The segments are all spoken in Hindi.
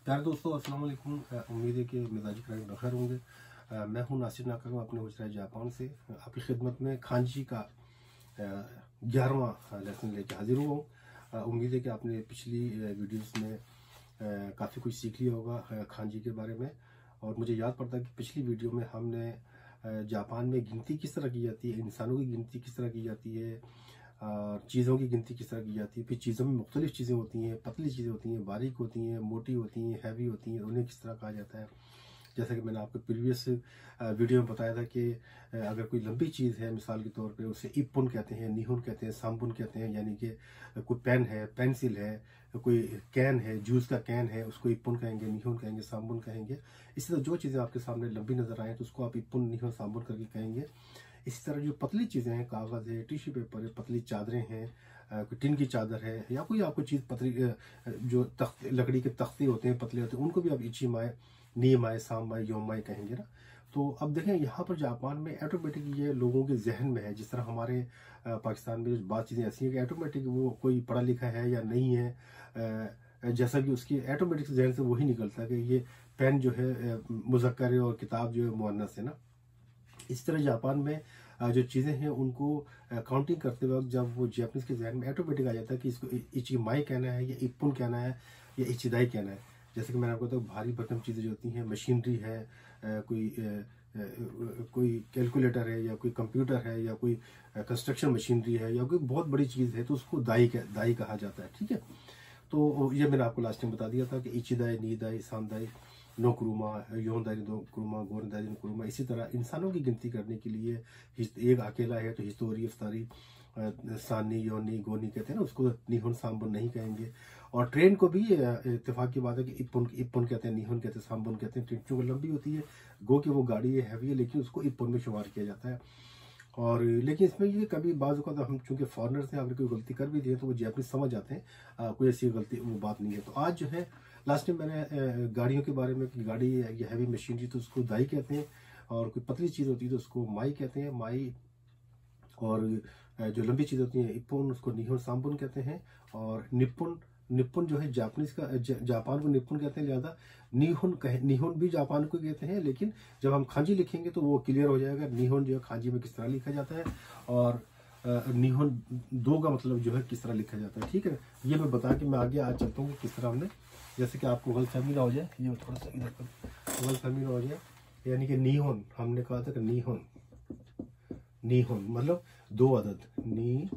प्यारे दोस्तों, अस्सलाम वालेकुम। उम्मीद है कि मिजाजी कराम बखैर होंगे। मैं हूं नासिर नाकरम अपने गुजरात जापान से आपकी खिदमत में खांची का 11वां लेसन लेके हाजिर हुआ हूँ। उम्मीद है कि आपने पिछली वीडियोस में काफ़ी कुछ सीख लिया होगा खांची के बारे में। और मुझे याद पड़ता है कि पिछली वीडियो में हमने जापान में गिनती किस तरह की जाती है, इंसानों की गिनती किस तरह की जाती है, चीज़ों की गिनती किस तरह की जाती है। फिर चीज़ों में मुख्तलिफ चीज़ें होती हैं, पतली चीज़ें होती हैं, बारीक होती हैं, मोटी होती हैं, हैवी होती हैं, उन्हें किस तरह कहा जाता है। जैसा कि मैंने आपको प्रीवियस वीडियो में बताया था कि अगर कोई लंबी चीज़ है, मिसाल के तौर पे उसे इप्पुन कहते हैं, निहुन कहते हैं, साम्बुन कहते हैं। यानी कि कोई पेन है, पेंसिल है, कोई कैन है, जूस का कैन है, उसको इप्पुन कहेंगे, निहुन कहेंगे, साम्बुन कहेंगे। इसी तरह जो चीज़ें आपके सामने लंबी नज़र आए तो उसको आप इप्पुन, निहुन, साम्बुन करके कहेंगे। इसी तरह जो पतली चीज़ें हैं, कागज़ है, टिश्यू पेपर है, पतली चादरें हैं, कोई टिन की चादर है, या कोई आपको चीज़ पतली जो तख्त लकड़ी के तख्ते होते हैं, पतले होते हैं, उनको भी आप इची माए, नी माए, साम माए, योम माए कहेंगे ना। तो अब देखें यहाँ पर जापान में ऑटोमेटिक ये लोगों के जहन में है। जिस तरह हमारे पाकिस्तान में बात चीज़ें ऐसी हैं कि ऑटोमेटिक वो कोई पढ़ा लिखा है या नहीं है, जैसा कि उसकी ऑटोमेटिक जहन से वही निकलता है कि ये पेन जो है मुज़क्कर है और किताब जो है मुअन्नस है ना। इस तरह जापान में जो चीज़ें हैं उनको काउंटिंग करते वक्त जब वो जापानीज के जहन में ऑटोमेटिक आ जाता है कि इसको इचिमाई कहना है या इप्पुन कहना है या इचिदाई कहना है। जैसे कि मैंने आपको बताया, भारी भरकम चीज़ें जो होती हैं, मशीनरी है, कोई कैलकुलेटर है, या कोई कंप्यूटर है, या कोई कंस्ट्रक्शन मशीनरी है, या कोई बहुत बड़ी चीज़ है, तो उसको दाई कहा जाता है। ठीक है, तो ये मैंने आपको लास्ट टाइम बता दिया था कि इचिदाई, नीदाई, सामदाई, नो कुरुमा, योनदारी, दो कुरुमा, गोरदारी, कुरुमा। इसी तरह इंसानों की गिनती करने के लिए एक अकेला है तो हिस्तोरी, इफ्तारी, सानी, योनी, गोनी कहते हैं ना, उसको निहुन, साम्बुन नहीं कहेंगे। और ट्रेन को भी इत्तेफाक की बात है कि इप्पुन कहते हैं, निहुन कहते हैं, साम्बुन कहते हैं। ट्रेन चूँकि लंबी होती है, गो कि वो गाड़ी है, हैवी है, लेकिन उसको इप्पुन में शुमार किया जाता है। और लेकिन इसमें ये कभी बाज़ का हम चूँकि फॉरनर्स हैं, अगर कोई गलती कर भी दिए तो वो जापानीज समझ जाते हैं, कोई ऐसी गलती वो बात नहीं है। तो आज जो है लास्ट टाइम मैंने गाड़ियों के बारे में कि गाड़ी या हैवी मशीनरी तो उसको दाई कहते हैं, और कोई पतली चीज़ होती है तो उसको माई कहते हैं, माई। और जो लंबी चीज़ होती है इप्पुन, उसको निहुन, साम्बुन कहते हैं। और निपुण जो है जापानीज का जापान को निपुण कहते हैं, लिहाजा निहुन भी जापान को कहते हैं। लेकिन जब हम खांजी लिखेंगे तो वो क्लियर हो जाएगा निहुन जो है खांजी में किस तरह लिखा जाता है, और निहुन दो का मतलब जो है किस तरह लिखा जाता है। ठीक है, ये मैं बता के मैं आगे आज चलता हूँ कि किस तरह हमने, जैसे कि आपको गलतफहमी ना हो जाए, ये थोड़ा सा इधर पर गलतफहमी ना हो जाए। यानी कि निहुन हमने कहा था कि निहुन मतलब दो अदद, नी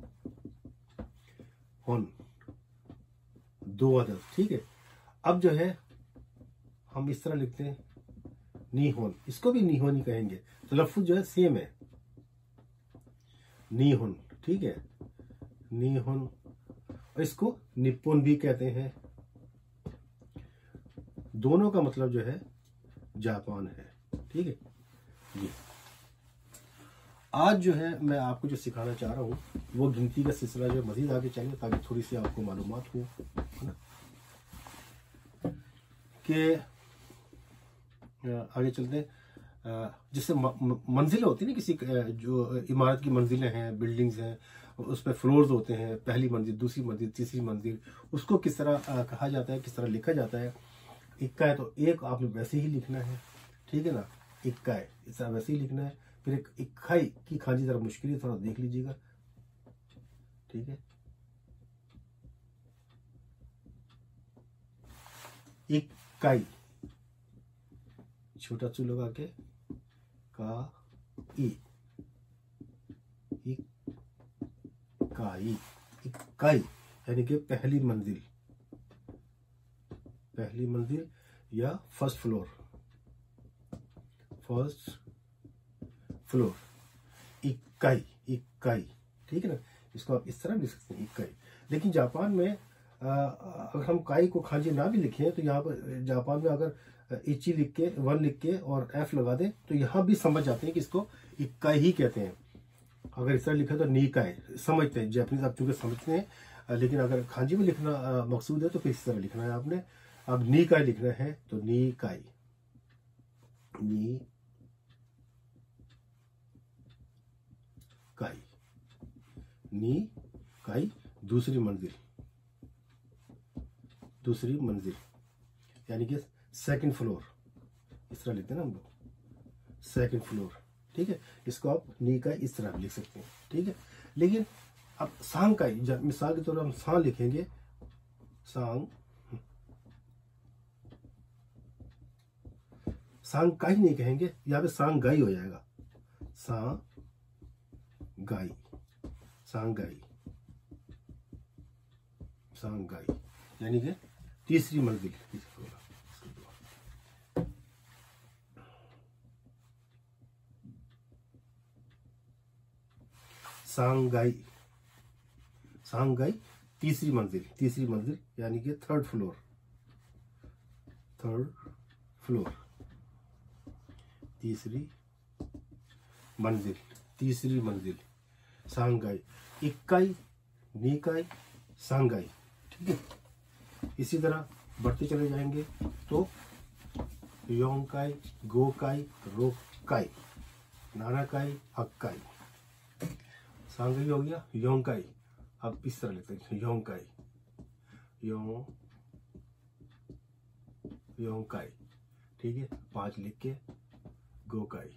हुन दो अदद। ठीक है, अब जो है हम इस तरह लिखते हैं नीहोन, इसको भी नीहोन ही कहेंगे, तो लफ्ज़ जो है सेम है, नीहोन। ठीक है, नीहोन, और इसको निपुण भी कहते हैं। दोनों का मतलब जो है जापान है। ठीक है जी, आज जो है मैं आपको जो सिखाना चाह रहा हूँ वो गिनती का सिलसिला जो मजीद आगे चले, ताकि थोड़ी सी आपको मालूमात हो, है ना। कि आगे चलते हैं, जिससे मंजिलें होती है ना, किसी जो इमारत की मंजिलें हैं, बिल्डिंग्स हैं, उस पर फ्लोर्स होते हैं, पहली मंजिल, दूसरी मंजिल, तीसरी मंजिल, उसको किस तरह कहा जाता है, किस तरह लिखा जाता है। इक्का है तो एक आपने वैसे ही लिखना है, ठीक है ना, इक्का है इस तरह वैसे ही लिखना है। फिर एक इक्काई की खांजी जरा मुश्किल है, थोड़ा देख लीजिएगा। ठीक है, इक्काई, छोटा चू लगा के का ई, इक्काई, इक्काई यानी कि पहली मंजिल या फर्स्ट फ्लोर, इक्काई। ठीक है ना, इसको आप इस तरह लिख सकते हैं, इक्काई। लेकिन जापान में अगर हम काई को खांजी ना भी लिखें तो यहाँ पर जापान में अगर इची लिख के, वन लिख के और एफ लगा दें तो यहाँ भी समझ जाते हैं कि इसको इक्काई ही कहते हैं। अगर इस तरह लिखा तो नीकाई समझते हैं, जापानीज आप चूंकि समझते हैं, लेकिन अगर खांजी में लिखना मकसूद है तो फिर इस तरह लिखना है आपने। अब नीकाई लिखना है तो नीकाई, नी काई, दूसरी मंजिल, यानी कि सेकंड फ्लोर, इस तरह लिखते हैं ना हम लोग, सेकंड फ्लोर। ठीक है, इसको आप नी का इस तरह भी लिख सकते हैं। ठीक है, लेकिन अब सांग का मिसाल के तौर पर हम सांग लिखेंगे, सांग सांगाई नहीं कहेंगे, यहाँ पे सांगाई हो जाएगा, सांगाई, सांगाई, सांगाई, यानी कि तीसरी मंजिल। सांगाई, सांगाई तीसरी मंजिल, तीसरी मंजिल यानी कि थर्ड फ्लोर, थर्ड फ्लोर, तीसरी मंजिल, तीसरी मंजिल, सांगाई, इक्काई, नीकाई, सांगाई। ठीक है, इसी तरह बढ़ते चले जाएंगे तो योंकाई, गोकाई, रोकाई, नानाकाई, हक्काई। सांगाई हो गया, योंकाई अब इस तरह लेते हैं, योंकाई, योंकाई। ठीक है, 5 लिख के, गोकाई,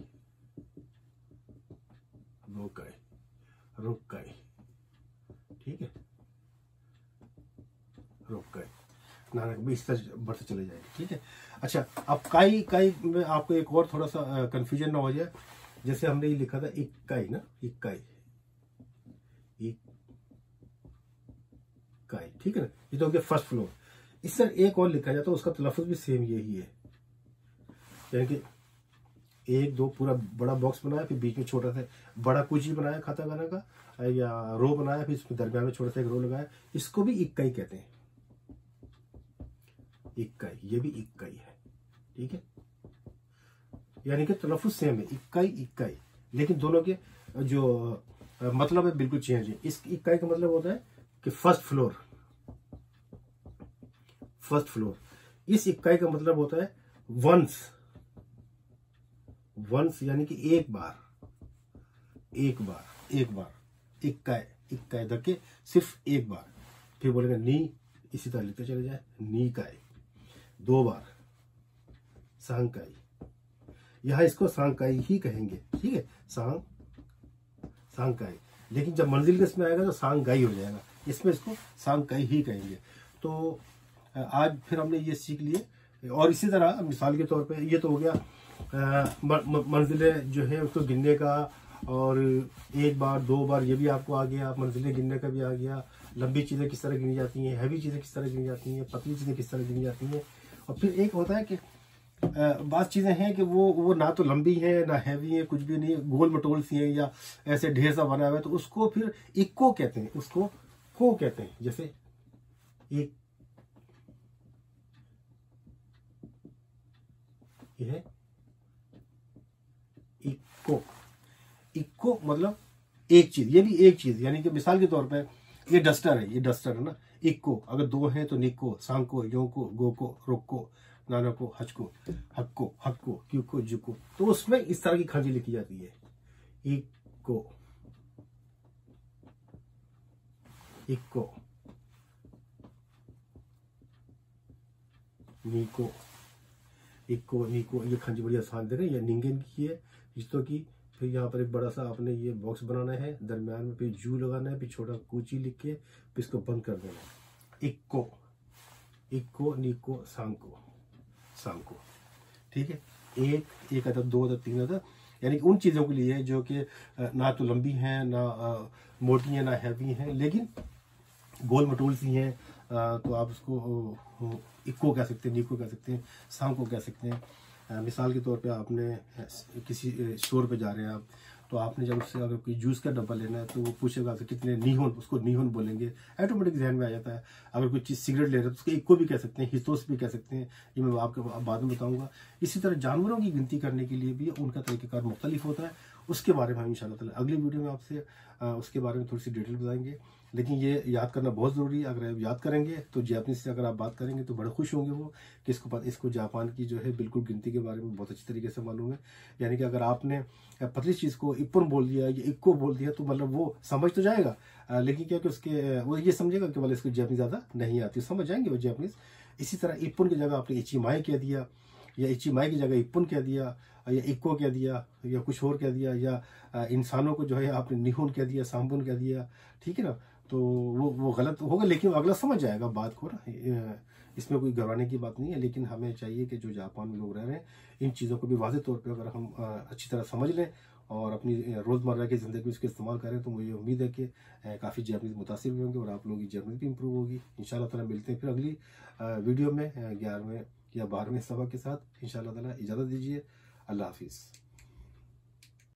गोकाई, रोकाई। ठीक है, रोकाई, नानक भी इस तरह बढ़ते चले जाएंगे। ठीक है, अच्छा अब काई, काई में आपको एक और थोड़ा सा कंफ्यूजन ना हो जाए, जैसे हमने ये लिखा था इक्काई ना, इक्काई, इक्काई। ठीक है ना, ये तो हो गया फर्स्ट फ्लोर। इस तरह एक और लिखा जाता है, उसका तलफ़ुज़ भी सेम यही है, यानी कि 1 2 पूरा बड़ा बॉक्स बनाया, फिर बीच में छोटा सा बड़ा कुची बनाया खाता खाना का, या रो बनाया, फिर इसमें दरमियान में छोटा सा एक रो लगाया, इसको भी इक्काई कहते हैं, इक्काई, ये भी इक्काई है। ठीक है, यानी कि तलफ़ुज़ सेम है, इक्काई, इक्काई, लेकिन दोनों के जो मतलब है बिल्कुल चेंज है। इस इक्काई का मतलब होता है कि फर्स्ट फ्लोर, फर्स्ट फ्लोर। इस इक्काई का मतलब होता है वंस, वंस यानी कि एक बार, एक बार, एक बार, इक्काई, इक्काई धक्के सिर्फ एक बार। फिर बोलेंगे नी, इसी तरह लिखते चले जाए, नीकाई 2 बार, सांकाई, यहां इसको सांकाई ही कहेंगे। ठीक है, सांकाई, लेकिन जब मंजिल के इसमें आएगा तो सांगाई हो जाएगा, इसमें इसको सांकाई ही कहेंगे। तो आज फिर हमने ये सीख लिए। और इसी तरह मिसाल के तौर पे ये तो हो गया मंजिलें जो है उसको गिनने का, और 1 बार 2 बार ये भी आपको आ गया, मंजिलें गिनने का भी आ गया, लंबी चीज़ें किस तरह गिनी जाती हैं, हैवी चीज़ें किस तरह गिनी जाती हैं, पतली चीज़ें किस तरह गिनी जाती हैं। और फिर एक होता है कि बात चीज़ें हैं कि वो ना तो लंबी है ना हैवी है, कुछ भी नहीं, गोल मटोल सी है या ऐसे ढेर सा बना हुआ है, तो उसको फिर इक्को कहते हैं, उसको को कहते हैं। जैसे एक ये है इक्को, इक्को मतलब एक चीज, ये भी एक चीज, यानी कि मिसाल के तौर पे ये डस्टर है, ये डस्टर है ना, इक्को, अगर 2 है तो निक्को, सांको, योंको, गोको, रोको, नानको, हचको, हक्को, हक्को, क्यूको, जुको। तो उसमें इस तरह की खंजी लिखी जाती है, इक्को, इक्को, नीको, इक्को, नीको, ये खंजी बड़ी आसान दे रहे हैं, ये निंगन की है, रिश्तों की। फिर यहाँ पर एक बड़ा सा आपने ये बॉक्स बनाना है, दरमियान में फिर जू लगाना है, फिर छोटा कूची लिख के फिर इसको बंद कर देना है, इक्को, इक्को, नीको, सांको, सांको। ठीक है, एक अदद, 2 अदद, 3 अदद, यानी उन चीज़ों के लिए जो कि ना तो लंबी हैं, ना मोटी हैं, ना हैवी हैं, लेकिन गोल मटोल सी हैं, तो आप उसको इक्को कह सकते हैं, नीको कह सकते हैं, सांको कह सकते हैं। मिसाल के तौर पे आपने किसी स्टोर पे जा रहे हैं आप, तो आपने जब उससे अगर कोई जूस का डब्बा लेना है तो वो पूछेगा आपसे कितने नीहोन, उसको नीहोन बोलेंगे, ऑटोमेटिक ध्यान में आ जाता है। अगर कोई चीज़ सिगरेट ले रहे हैं तो उसको इक्को भी कह सकते हैं, हितोस भी कह सकते हैं, ये मैं आपको बाद में बताऊंगा। इसी तरह जानवरों की गिनती करने के लिए भी उनका तरीक़ेकार मुख्तलिफ होता है, उसके बारे में हम इंशाअल्लाह ताला अगली वीडियो में आपसे उसके बारे में थोड़ी सी डिटेल बताएंगे। लेकिन ये याद करना बहुत ज़रूरी है, अगर आप याद करेंगे तो जापानीज से अगर आप बात करेंगे तो बड़े खुश होंगे वो कि इसको जापान की जो है बिल्कुल गिनती के बारे में बहुत अच्छी तरीके से मालूम है। यानी कि अगर आपने पतली चीज़ को इप्पन बोल दिया या इक्को बोल दिया तो मतलब वो समझ तो जाएगा, लेकिन क्या कि उसके वो ये समझेगा कि मतलब इसको जापानीज ज़्यादा नहीं आती, समझ जाएंगे वो जापानीज, इसी तरह इप्पुन की जगह आपने इचिमाई कह दिया, या इचिमाई की जगह इप्पुन कह दिया, या इक्को कह दिया, या कुछ और कह दिया, या इंसानों को जो है आपने निहुन कह दिया, सांबुन कह दिया, ठीक है ना। तो वो गलत होगा, लेकिन अगला समझ जाएगा बात को ना, इसमें कोई घबराने की बात नहीं है। लेकिन हमें चाहिए कि जो जापान में लोग रह रहे हैं, इन चीज़ों को भी वाज़ेह तौर पे अगर हम अच्छी तरह समझ लें और अपनी रोज़मर्रा की ज़िंदगी में इसका इस्तेमाल करें, तो मुझे उम्मीद है कि काफ़ी जर्नलिस्ट मुतासिर भी होंगे और आप लोगों की जर्नल भी इम्प्रूव होगी। इंशाल्लाह ताला मिलते हैं फिर अगली वीडियो में 11वें या 12वें सबक के साथ। इंशाल्लाह ताला इजाज़त दीजिए। अल्लाह हाफिज़।